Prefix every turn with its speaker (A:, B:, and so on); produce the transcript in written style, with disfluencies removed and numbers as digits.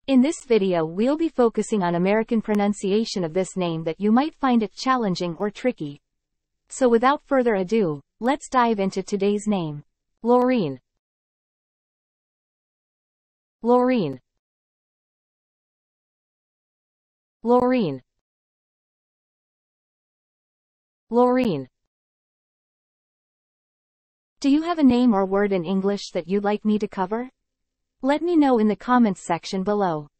A: In this video we'll be focusing on American pronunciation of this name that you might find it challenging or tricky. So without further ado, let's dive into today's name. Lorene. Lorene. Lorene. Lorene. Do you have a name or word in English that you'd like me to cover? Let me know in the comments section below.